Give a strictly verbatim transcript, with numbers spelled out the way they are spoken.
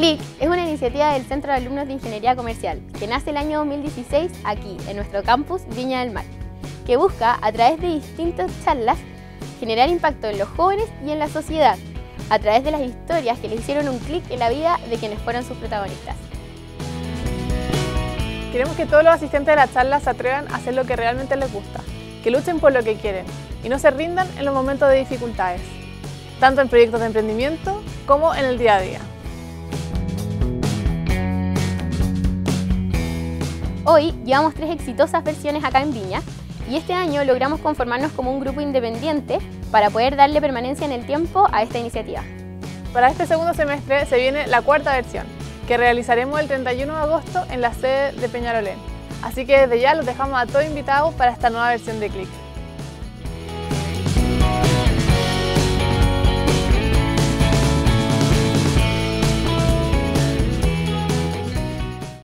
CLIC es una iniciativa del Centro de Alumnos de Ingeniería Comercial que nace el año dos mil dieciséis aquí, en nuestro campus Viña del Mar, que busca, a través de distintas charlas, generar impacto en los jóvenes y en la sociedad, a través de las historias que le hicieron un clic en la vida de quienes fueron sus protagonistas. Queremos que todos los asistentes de la charla se atrevan a hacer lo que realmente les gusta, que luchen por lo que quieren y no se rindan en los momentos de dificultades, tanto en proyectos de emprendimiento como en el día a día. Hoy llevamos tres exitosas versiones acá en Viña y este año logramos conformarnos como un grupo independiente para poder darle permanencia en el tiempo a esta iniciativa. Para este segundo semestre se viene la cuarta versión, que realizaremos el treinta y uno de agosto en la sede de Peñalolén. Así que desde ya los dejamos a todos invitados para esta nueva versión de CLIC.